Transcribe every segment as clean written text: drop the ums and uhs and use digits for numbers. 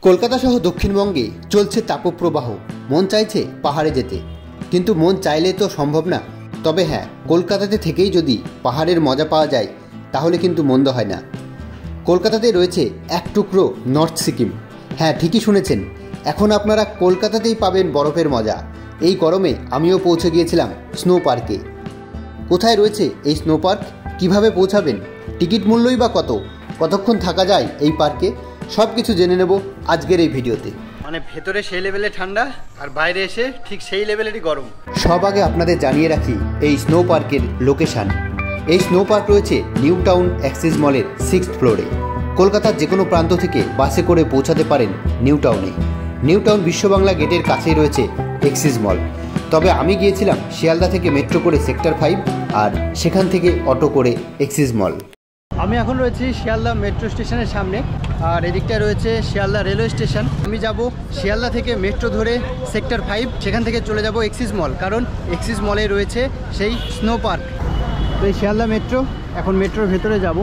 কলকাতা সহ দক্ষিণবঙ্গে চলছে তাপপ্রবাহ। মন চাইছে পাহাড়ে যেতে, কিন্তু মন চাইলে তো সম্ভব না। তবে হ্যাঁ, কলকাতাতে থেকেই যদি পাহাড়ের মজা পাওয়া যায় তাহলে কিন্তু মন্দ হয় না। কলকাতাতে রয়েছে এক টুকরো নর্থ সিকিম। হ্যাঁ, ঠিকই শুনেছেন, এখন আপনারা কলকাতাতেই পাবেন বরফের মজা। এই গরমে আমিও পৌঁছে গিয়েছিলাম স্নো পার্কে। কোথায় রয়েছে এই স্নো পার্ক, কীভাবে পৌঁছাবেন, টিকিট মূল্যই বা কতক্ষণ থাকা যায় এই পার্কে, সব কিছু জেনে নেব আজকের এই ভিডিওতে। মানে ভেতরে সেই লেভেলে ঠান্ডা আর বাইরে এসে ঠিক সেই লেভেলেরই গরম। সব আগে আপনাদের জানিয়ে রাখি এই স্নো পার্কের লোকেশান। এই স্নো পার্ক রয়েছে নিউ টাউন অ্যাক্সিস মলের 6th ফ্লোরে। কলকাতার যে কোনো প্রান্ত থেকে বাসে করে পৌঁছাতে পারেন নিউ টাউনে। নিউ টাউন বিশ্ববাংলা গেটের কাছেই রয়েছে অ্যাক্সিস মল। তবে আমি গিয়েছিলাম শিয়ালদা থেকে মেট্রো করে সেক্টর 5 আর সেখান থেকে অটো করে অ্যাক্সিস মল। আমি এখন রয়েছি শিয়ালদা মেট্রো স্টেশনের সামনে, আর এদিকটায় রয়েছে শিয়ালদা রেলওয়ে স্টেশন। আমি যাব শিয়ালদা থেকে মেট্রো ধরে সেক্টর 5, সেখান থেকে চলে যাব অ্যাক্সিস মল, কারণ অ্যাক্সিস মলে রয়েছে সেই স্নো পার্ক। তো এই শিয়ালদা মেট্রো, এখন মেট্রোর ভেতরে যাব।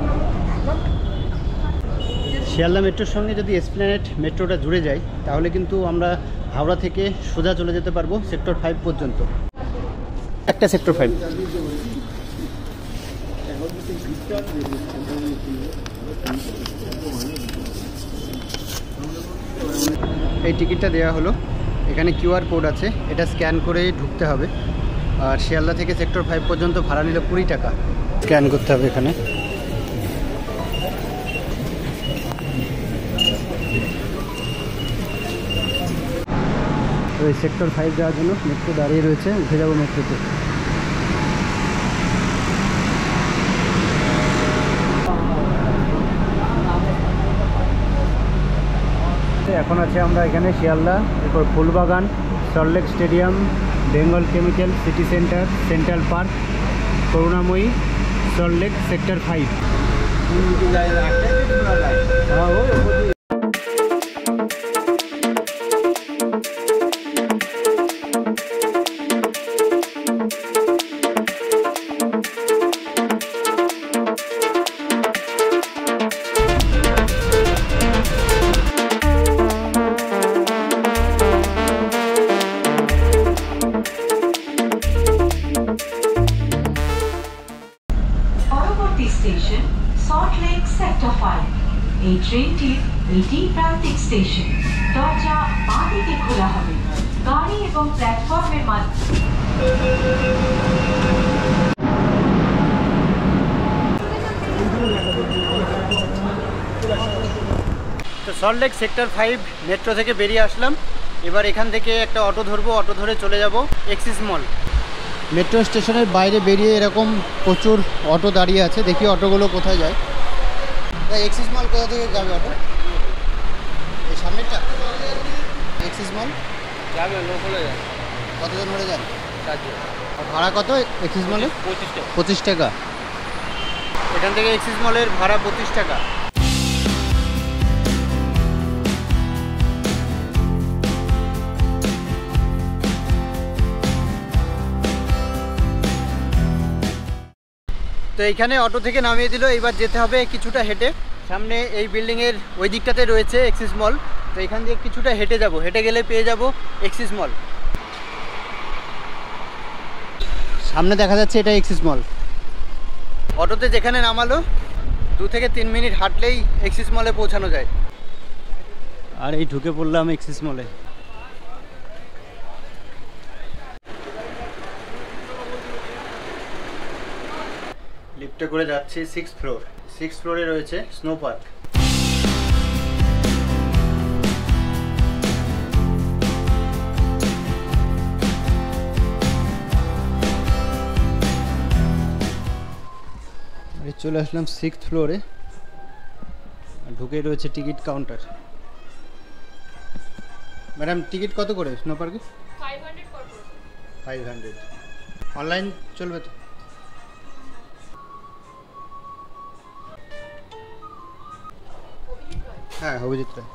শিয়ালদা মেট্রোর সঙ্গে যদি এসপ্ল্যানেড মেট্রোটা জুড়ে যায় তাহলে কিন্তু আমরা হাওড়া থেকে সোজা চলে যেতে পারবো সেক্টর 5 পর্যন্ত। একটা সেক্টর 5। এই টিকিটটা দেওয়া হলো, এখানে কিউআর কোড আছে, এটা স্ক্যান করে ঢুকতে হবে। আর শিয়ালদা থেকে সেক্টর 5 পর্যন্ত ভাড়া নিল 20 টাকা। স্ক্যান করতে হবে এখানে। ওই সেক্টর 5 যাওয়ার জন্য মেট্রো দাঁড়িয়ে রয়েছে, উঠে যাবো মেট্রোতে। এখন আছে আমরা এখানে শিয়ালদা, এরপর Phoolbagan, Salt Lake stadium, Bengal chemical, city centre, central park, Karunamoyee, Salt Lake, sector 5। Station Salt Lake sector 5। এই ট্রেনটির এটি প্রান্তিক স্টেশন। দরজা বাঁ দিকে খোলা হবে। গাড়ি এবং প্ল্যাটফর্মের মাধ্যমে তো সল্টলেক সেক্টর 5 মেট্রো থেকে বেরিয়ে আসলাম। এবার এখান থেকে একটা অটো ধরবো, অটো ধরে চলে যাব অ্যাক্সিস মল। মেট্রো স্টেশনের বাইরে বেরিয়ে এরকম প্রচুর অটো দাঁড়িয়ে আছে, দেখি অটোগুলো কোথায় যায়। অ্যাক্সিস মল কোথা থেকে যাবে অটো? এই সামনেরটা অ্যাক্সিস মল যাবে, লোকালে যাবে। কতজন ধরে যান? 4 জন। ভাড়া কত অ্যাক্সিস মলে? 25 টাকা। এখান থেকে অ্যাক্সিস মলের ভাড়া 25 টাকা। তো এইখানে অটো থেকে নামিয়ে দিল, এবার যেতে হবে কিছুটা হেঁটে। সামনে এই বিল্ডিংয়ের ওই দিকটাতে রয়েছে অ্যাক্সিস মল, তো এখান দিয়ে কিছুটা হেঁটে যাব, হেঁটে গেলে পেয়ে যাব অ্যাক্সিস মল। সামনে দেখা যাচ্ছে এটা অ্যাক্সিস মল। অটোতে যেখানে নামালো 2 থেকে 3 মিনিট হাঁটলেই অ্যাক্সিস মলে পৌঁছানো যায়। আর এই ঢুকে পড়লাম অ্যাক্সিস মলে। লিফটে করে যাচ্ছি 6th ফ্লোর। 6th ফ্লোরে রয়েছে স্নো পার্ক। চলে আসলাম 6th ফ্লোরে, ঢুকে রয়েছে টিকিট কাউন্টার। ম্যাডাম, টিকিট কত করে স্নো পার্কে? 500। অনলাইন চলবে তো? হ্যাঁ, অভিজিৎ রায়।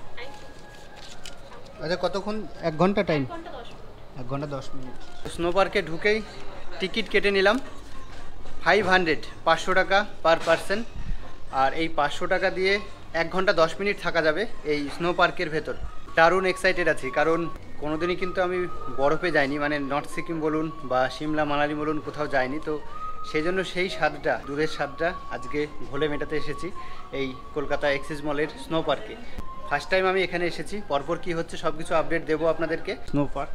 আচ্ছা, কতক্ষণ? 1 ঘন্টা টাইম? 1 ঘন্টা 10 মিনিট। স্নো পার্কে ঢুকেই টিকিট কেটে নিলাম 500 টাকা পার পার্সন। আর এই 500 টাকা দিয়ে 1 ঘন্টা 10 মিনিট থাকা যাবে এই স্নো পার্কের ভেতর। দারুণ এক্সাইটেড আছি, কারণ কোনোদিনই কিন্তু আমি বরফে যাইনি, মানে নর্থ সিকিম বলুন বা সিমলা মানালি বলুন, কোথাও যাইনি। তো সেই জন্য সেই স্বাদটা, দূরের স্বাদটা আজকে ঘোলে মেটাতে এসেছি এই কলকাতা এক্সিস মলের স্নো পার্কে। ফার্স্ট টাইম আমি এখানে এসেছি, পরপর কি হচ্ছে সব কিছু আপডেট দেবো আপনাদেরকে। স্নো পার্ক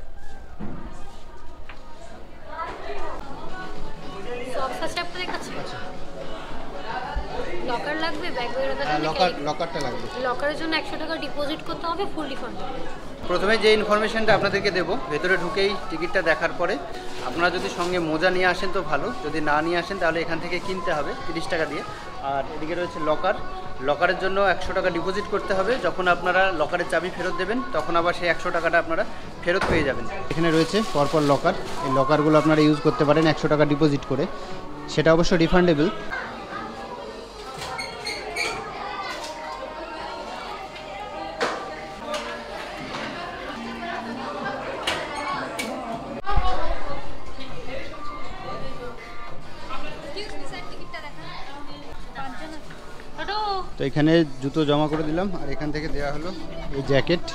লকার লাগবে, ব্যাগ লকারটা লাগবে। লকারের জন্য 100 টাকা ডিপোজিট করতে হবে, ফুল রিফান্ড হবে। প্রথমে যে ইনফরমেশনটা আপনাদেরকে দেবো, ভেতরে ঢুকেই টিকিটটা দেখার পরে আপনারা যদি সঙ্গে মোজা নিয়ে আসেন তো ভালো, যদি না নিয়ে আসেন তাহলে এখান থেকে কিনতে হবে 30 টাকা দিয়ে। আর এদিকে রয়েছে লকার, লকারের জন্য 100 টাকা ডিপোজিট করতে হবে। যখন আপনারা লকারের চাবি ফেরত দেবেন তখন আবার সেই 100 টাকাটা আপনারা ফেরত পেয়ে যাবেন। এখানে রয়েছে পরপর লকার, এই লকারগুলো আপনারা ইউজ করতে পারেন 100 টাকা ডিপোজিট করে, সেটা অবশ্য রিফান্ডেবল। তো এখানে জুতো জমা করে দিলাম, আর এখান থেকে দেওয়া হলো এই জ্যাকেট।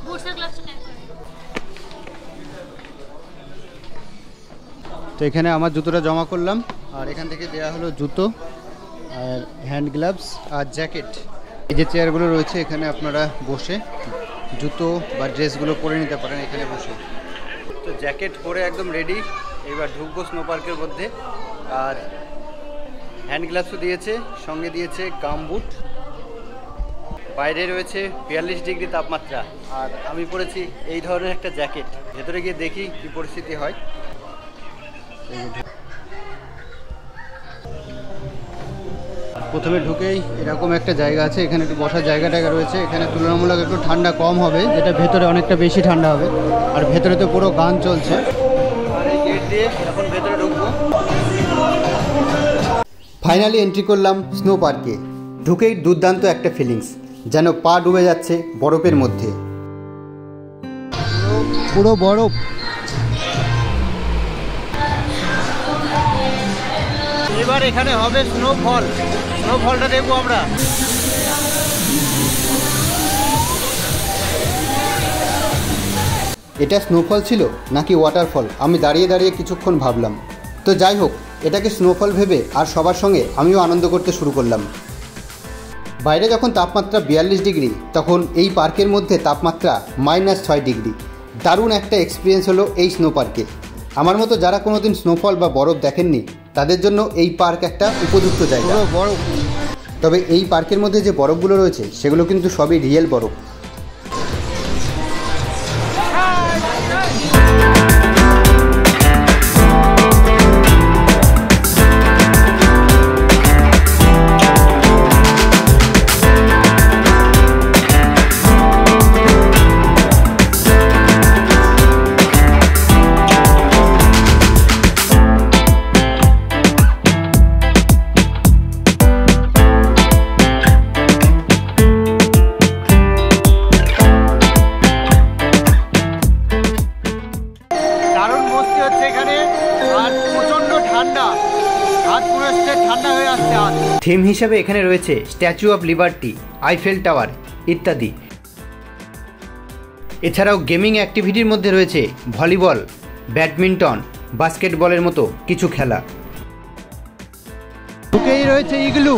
তো এখানে আমার জুতোটা জমা করলাম, আর এখান থেকে দেওয়া হলো জুতো আর হ্যান্ড গ্লাভস আর জ্যাকেট। এই যে চেয়ারগুলো রয়েছে এখানে আপনারা বসে জুতো বা ড্রেসগুলো পরে নিতে পারেন এখানে বসে। তো জ্যাকেট পরে একদম রেডি, এবার ঢুকবো স্নো পার্কের মধ্যে। আর হ্যান্ড গ্লাভসও দিয়েছে, সঙ্গে দিয়েছে গামবুট। বাইরে রয়েছে 42 ডিগ্রি তাপমাত্রা, আর আমি পরেছি এই ধরনের একটা জ্যাকেট। ভেতরে গিয়ে দেখি কি পরিস্থিতি হয়। প্রথমে ঢুকেই এরকম একটা জায়গা আছে, এখানে একটু বসার জায়গাটা রয়েছে। এখানে তুলনামূলক একটু ঠান্ডা কম হবে, যেটা ভেতরে অনেকটা বেশি ঠান্ডা হবে। আর ভেতরে তো পুরো গান চলছে। আর এই গেট দিয়ে এখন ভেতরে ঢুকবো। ফাইনালি এন্ট্রি করলাম স্নো পার্কে। ঢুকেই দুর্দান্ত একটা ফিলিংস, যেন পা ডুবে যাচ্ছে বরফের মধ্যে। পুরো বরফ। এবার এখানে হবে স্নোফল, স্নোফলটা দেখবো আমরা। এটা স্নোফল ছিল নাকি ওয়াটারফল, আমি দাঁড়িয়ে দাঁড়িয়ে কিছুক্ষণ ভাবলাম। তো যাই হোক, এটাকে স্নোফল ভেবে আর সবার সঙ্গে আমিও আনন্দ করতে শুরু করলাম। বাইরে যখন তাপমাত্রা 42 ডিগ্রি, তখন এই পার্কের মধ্যে তাপমাত্রা -6 ডিগ্রি। দারুণ একটা এক্সপিরিয়েন্স হলো এই স্নো পার্কে। আমার মতো যারা কোনোদিন স্নোফল বা বরফ দেখেননি তাদের জন্য এই পার্ক একটা উপযুক্ত জায়গা। তবে এই পার্কের মধ্যে যে বরফগুলো রয়েছে সেগুলো কিন্তু সবই রিয়েল বরফ। থিম হিসেবে এখানে রয়েছে Statue of Liberty, Eiffel Tower ইত্যাদি। এছাড়াও গেমিং অ্যাক্টিভিটির মধ্যে রয়েছে ভলিবল, ব্যাডমিন্টন, বাস্কেটবলের মতো কিছু খেলা। ঢুকেই রয়েছে ইগলু।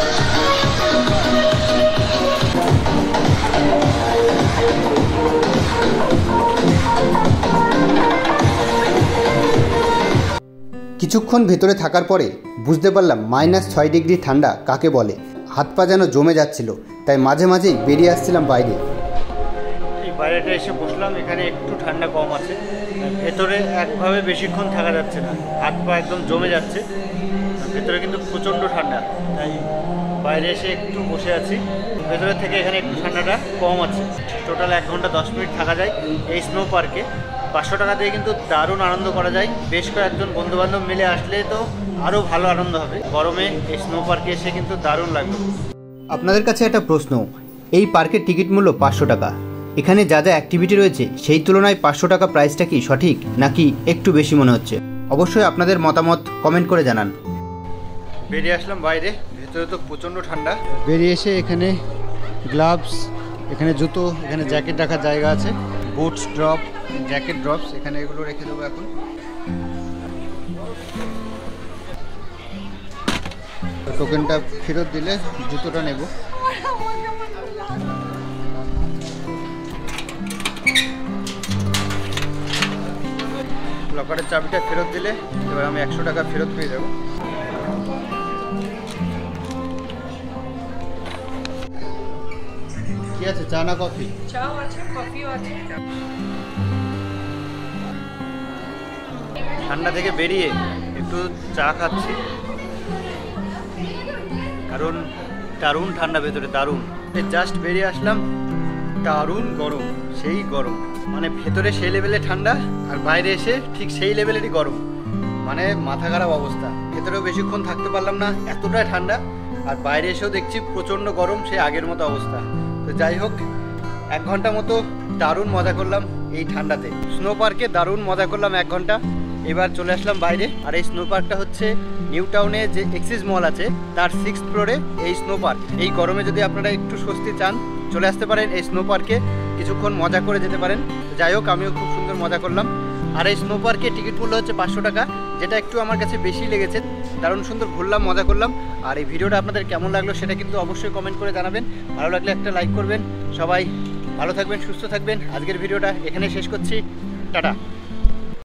কিছুক্ষণ ভেতরে থাকার পরে বুঝতে পারলাম -6 ডিগ্রি ঠান্ডা কাকে বলে। হাত পা যেন জমে যাচ্ছিল, তাই মাঝে মাঝেই বেরিয়ে আসছিলাম বাইরে। এই বাইরেটা এসে বসলাম, এখানে একটু ঠান্ডা কম আছে। ভেতরে একভাবে বেশিক্ষণ থাকা যাচ্ছে না, হাত পা একদম জমে যাচ্ছে। ভেতরে কিন্তু প্রচণ্ড ঠান্ডা, তাই বাইরে এসে একটু বসে আছি। ভেতরের থেকে এখানে একটু ঠান্ডাটা কম আছে। টোটাল 1 ঘন্টা 10 মিনিট থাকা যায় এই স্নো পার্কে। 500 টাকা দিয়ে কিন্তু দারুণ আনন্দ করা যায়। বেশ কয়েকজন বন্ধুবান্ধব মিলে আসলে তো আরও ভালো আনন্দ হবে। গরমে এই স্নো পার্কে এসে কিন্তু দারুণ লাগবে। আপনাদের কাছে একটা প্রশ্ন, এই পার্কের টিকিট মূল্য 500 টাকা। এখানে যা যা অ্যাক্টিভিটি রয়েছে সেই তুলনায় 500 টাকা প্রাইসটা কি সঠিক নাকি একটু বেশি মনে হচ্ছে? অবশ্যই আপনাদের মতামত কমেন্ট করে জানান। বেরিয়ে আসলাম বাইরে, ভেতরে ভেতরে তো প্রচণ্ড ঠান্ডা। বেরিয়ে এসে এখানে গ্লাভস, এখানে জুতো, এখানে জ্যাকেট রাখার জায়গা আছে, বুটস ড্রপ, জ্যাকেট ড্রপস, এখানে এগুলো রেখে দেবো এখন। টোকেনটা ফেরত দিলে জুতোটা নেব। লকারের চাবিটা ফেরত দিলে এবার আমি 100 টাকা ফেরত পেয়ে যাব। কি আছে, চা না কফি? চাও আছে, কফিও আছে। ঠান্ডা থেকে বেরিয়ে একটু চা খাচ্ছি, কারণ দারুণ ঠান্ডা ভেতরে, দারুণ। জাস্ট বেরিয়ে আসলাম, দারুণ গরম, সেই গরম, মানে ভেতরে সেই লেভেলে ঠান্ডা আর বাইরে এসে ঠিক সেই লেভেলেরই গরম, মানে মাথা খারাপ অবস্থা। ভেতরেও বেশিক্ষণ থাকতে পারলাম না, এতটাই ঠান্ডা, আর বাইরে এসেও দেখছি প্রচণ্ড গরম, সেই আগের মতো অবস্থা। তো যাই হোক, 1 ঘন্টা মতো দারুণ মজা করলাম এই ঠান্ডাতে। স্নো পার্কে দারুণ মজা করলাম 1 ঘন্টা। এবার চলে আসলাম বাইরে, আর এই স্নো পার্কটা হচ্ছে নিউ টাউনে যে এক্সিস মল আছে তার 6th ফ্লোরে এই স্নো পার্ক। এই গরমে যদি আপনারা একটু স্বস্তি চান, চলে আসতে পারেন এই স্নো পার্কে, কিছুক্ষণ মজা করে যেতে পারেন। যাই হোক, আমিও খুব সুন্দর মজা করলাম। আর এই স্নো পার্কে টিকিট মূল্য হচ্ছে 500 টাকা, যেটা একটু আমার কাছে বেশি লেগেছে। দারুণ সুন্দর ঘুরলাম, মজা করলাম। আর এই ভিডিওটা আপনাদের কেমন লাগলো সেটা কিন্তু অবশ্যই কমেন্ট করে জানাবেন। ভালো লাগলে একটা লাইক করবেন। সবাই ভালো থাকবেন, সুস্থ থাকবেন। আজকের ভিডিওটা এখানে শেষ করছি, টাটা।